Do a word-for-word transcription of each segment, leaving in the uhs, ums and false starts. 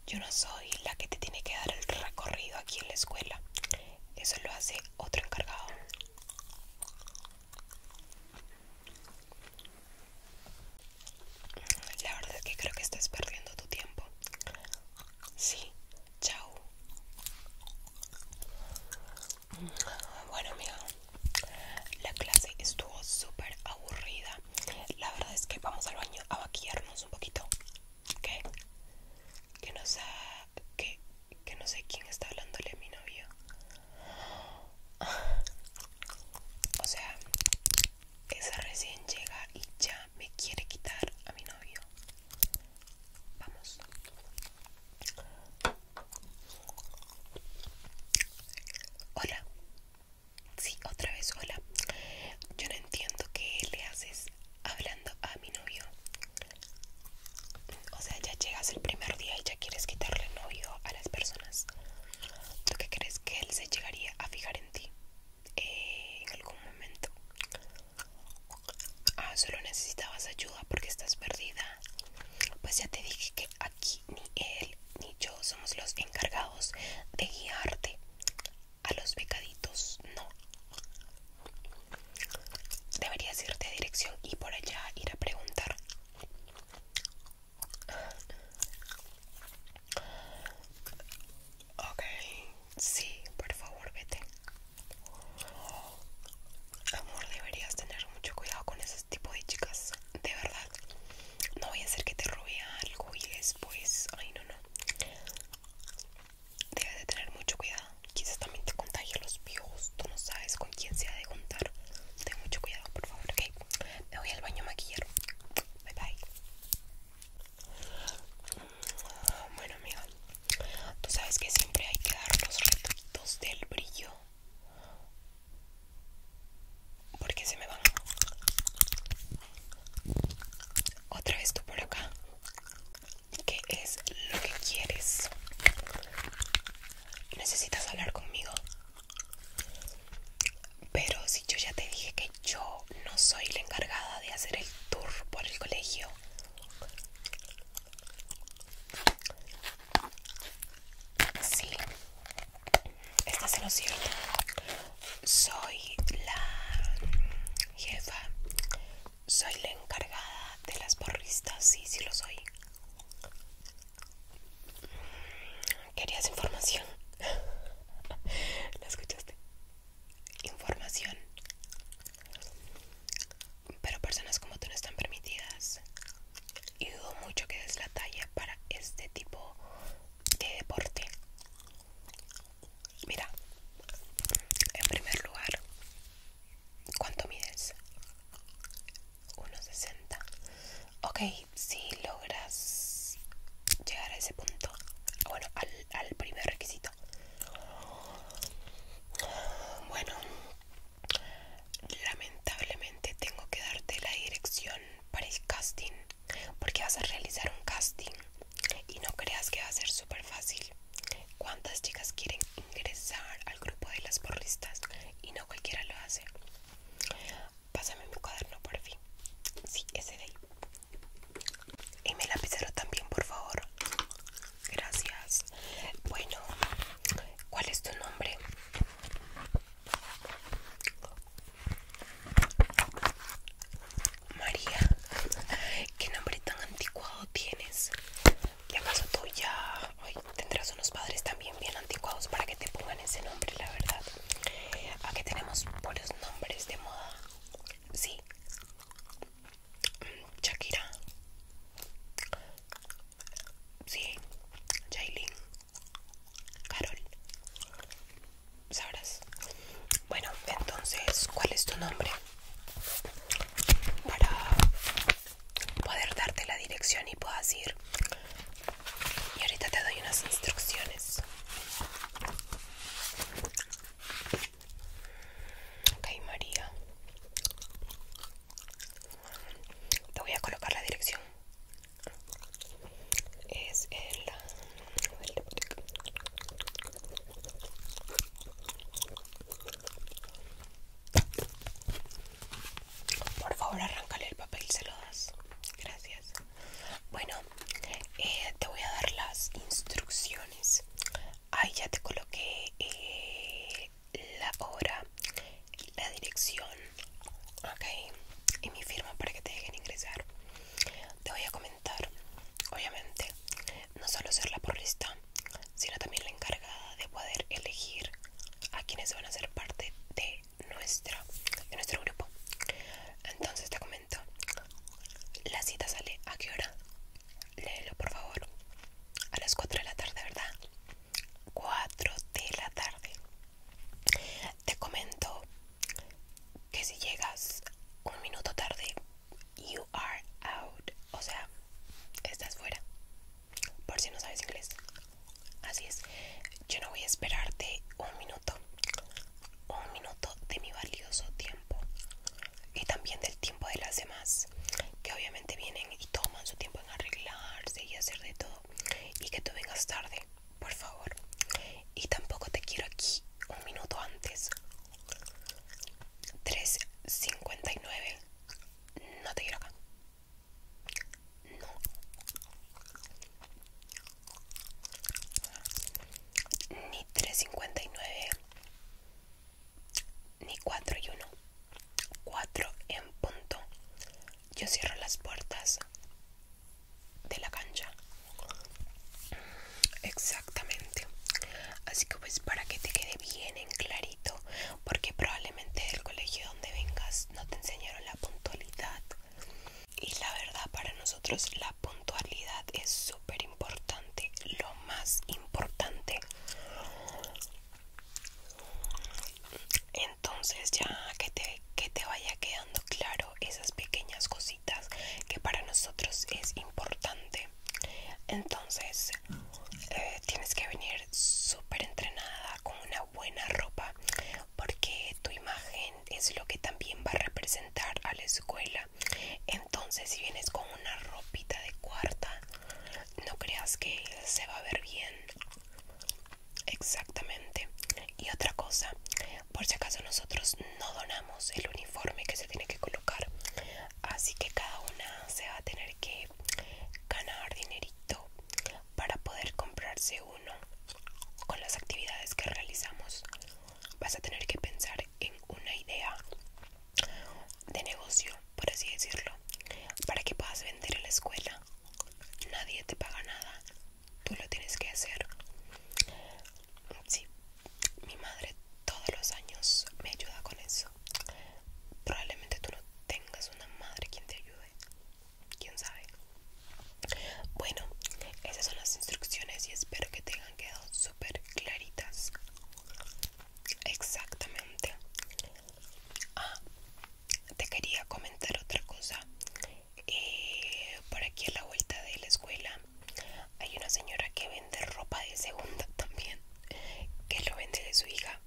Yo no soy la que te tiene que dar el recorrido aquí en la escuela. Eso lo hace otro encargado. La verdad es que creo que estás perdiendo tu tiempo. Sí, chao. Bueno, amiga, la clase estuvo súper aburrida. La verdad es que vamos al baño a maquillarnos un poquito. ¿Qué? Que no sé, que, que no sé quién está hablándole a mi novio. O sea, esa recién llega y ya me quiere quitar a mi novio. Vamos. Hola. Sí, otra vez hola. Yo no entiendo qué le haces hablando a mi novio. O sea, ya llegas el primer día y ya quieres quitarle novio a las personas. ¿Tú qué crees que él se llegaría a fijar en ti eh, en algún momento? Ah, solo necesitabas ayuda porque estás perdida. Pues ya te dije que aquí ni él ni yo somos los encargados de guiarte a los becaditos, no. Deberías irte a dirección y por allá ir a preguntar. Ok, sí, por favor, vete. Amor, deberías tener mucho cuidado con ese tipo de chicas. De verdad, no voy a hacer que te robe algo y después... Ay, no, no. Debes de tener mucho cuidado. Quizás también te contagie los piojos. Tú no sabes con quién se ha de juntar. Ten mucho cuidado, por favor, ¿ok? Me voy al baño a maquillar. Bye, bye. Bueno, amiga, tú sabes que siempre hay que dar los retoquitos del brillo porque se me van. Otra vez tú por acá. ¿Qué es lo que quieres? ¿Necesitas hablar conmigo? Pero si yo ya te dije que yo no soy la encargada de hacer el tour por el colegio. Sí, estás en lo cierto. Soy la jefa. Soy la encargada de las porristas. Sí, sí lo soy. ¿Querías información? ¿La escuchaste? Información. Pero personas como tú no están permitidas. Y dudo mucho que des la talla para este tipo de deporte. Mira, en primer lugar, ¿cuánto mides? Uno sesenta. Ok, si logras llegar a ese punto, bueno, al, al primer requisito. Bueno, lamentablemente tengo que darte la dirección para el casting, porque vas a realizar un casting y no creas que va a ser súper fácil. ¿Cuántas chicas quieren ingresar al grupo de las porristas? Y no cualquiera lo hace. Pásame mi cuaderno por fin. Sí, ese de ahí. yo cierro las puertas de la cancha. Exactamente. Así que pues para que te quede bien en clarito, porque probablemente del colegio donde vengas no te enseñaron la puntualidad. Y la verdad, para nosotros la puntualidad es súper importante, lo más importante. Entonces ya que te, que te vaya quedando claro esas pequeñas cositas que para nosotros es importante. Entonces eh, tienes que venir súper entrenada con una buena ropa, porque tu imagen es lo que también va a representar a la escuela. Entonces si vienes con una ropita de cuarta, no creas que se va a ver bien. Exactamente. Y otra cosa, por si acaso nosotros no donamos el uniforme que se tiene que colocar, así que cada una se va a tener que ganar dinerito para poder comprarse uno. Con las actividades que realizamos vas a tener que pensar en una idea de negocio, por así decirlo, para que puedas vender en la escuela. Nadie te paga nada, tú lo tienes que hacer. Sí, mi madre todos los años me ayuda con eso. Probablemente tú no tengas una madre quien te ayude, quién sabe. Bueno, esas son las instrucciones y espero que te hayan quedado súper claritas. Exactamente. Ah, te quería comentar otra cosa. Eh, por aquí a la vuelta de la escuela hay una señora que vende ropa de segunda también, que lo vende de su hija,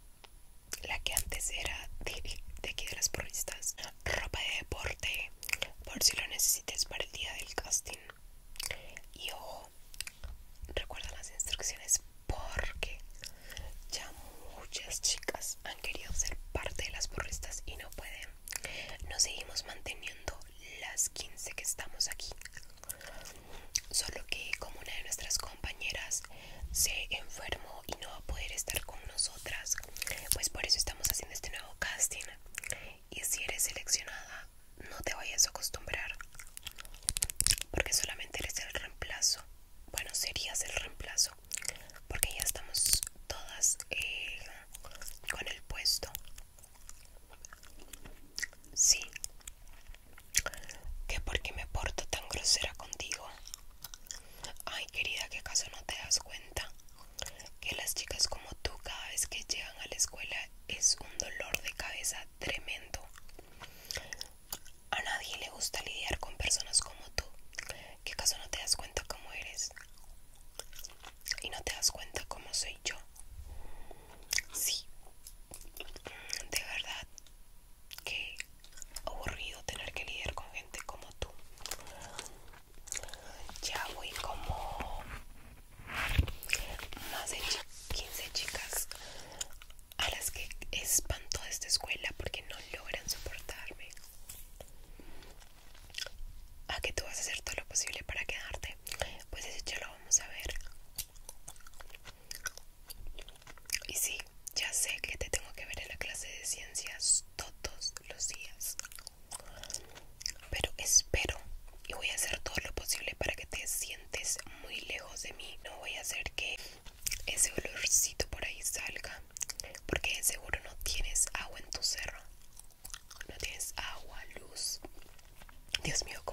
la que antes era de, de aquí de las porristas. Ropa de deporte, por si lo necesites para el día del casting. Y ojo, recuerda las instrucciones, porque ya muchas chicas han querido ser parte de las porristas y no pueden. Nos seguimos manteniendo las quince que estamos aquí, solo que como una de nuestras compañeras se enfermó y no va a poder estar con nosotras, pues por eso estamos haciendo este nuevo casting. Y si eres seleccionada, no te vayas a acostumbrar, porque solamente eres el reemplazo. Bueno, serías el reemplazo, porque ya estamos todas eh, con el puesto. Sí, que porque me porto tan grosera contigo. Ay, querida, ¿qué acaso no te das cuenta que las chicas como tú cada vez que llegan a la escuela es un dolor de cabeza tremendo? A nadie le gusta lidiar con personas como tú. ¿Qué acaso no te das cuenta cómo eres? Y no te das cuenta cómo soy yo. Sí, de verdad que aburrido tener que lidiar con gente como tú. Ya voy como más de quince chicas a las que espanto de esta escuela porque no logran soportarme. ¿A que tú vas a hacer todo lo posible para quedarte? Pues eso ya lo vamos a ver. Y sí, ya sé que te tengo que ver en la clase de ciencias todos los días, pero espero y voy a hacer todo lo posible para que te sientes muy lejos de mí. No voy a hacer que ese olorcito por ahí salga, porque de seguro no tienes agua en tu cerro. No tienes agua, luz. Dios mío,